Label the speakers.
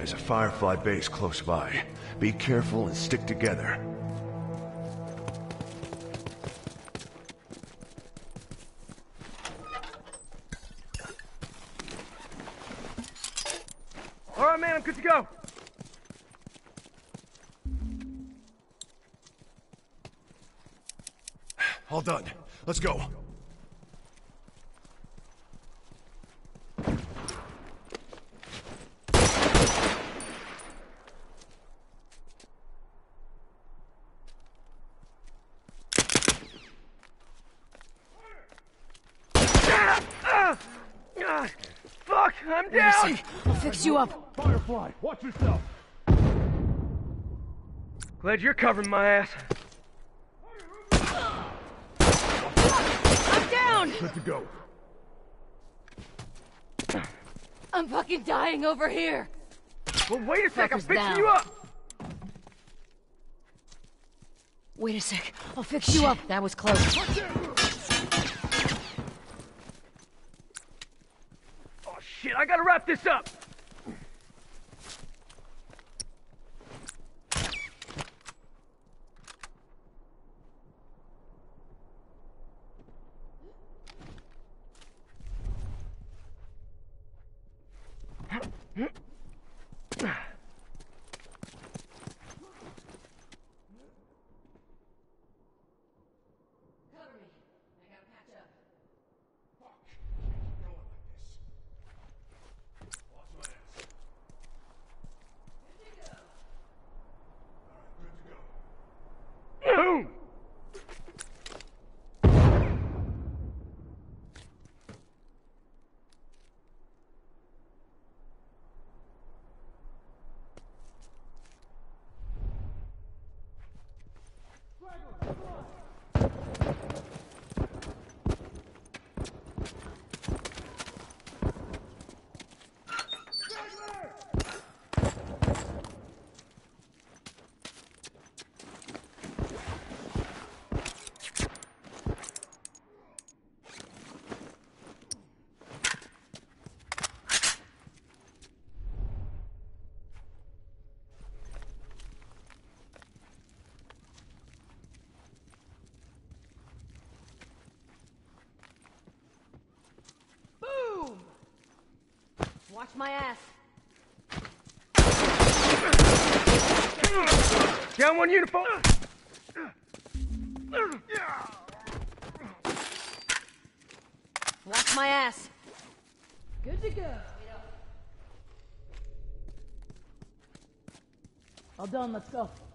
Speaker 1: There's a Firefly base close by. Be careful and stick together.
Speaker 2: All right, man, I'm good to go.
Speaker 1: All done. Let's go.
Speaker 2: Fuck, I'm down!
Speaker 3: I'll fix you up.
Speaker 2: Firefly, watch yourself. Glad you're covering my ass.
Speaker 3: I'm down!
Speaker 1: Good to go.
Speaker 3: I'm fucking dying over here.
Speaker 2: Well, wait a sec, I'm
Speaker 3: Fucker's
Speaker 2: fixing
Speaker 3: down.
Speaker 2: you up.
Speaker 3: Wait a sec. I'll fix you up. That was close.
Speaker 2: Oh shit, I gotta wrap this up.
Speaker 3: Watch my ass.
Speaker 2: Down one uniform.
Speaker 3: Watch my ass. Good to go. All done, let's go.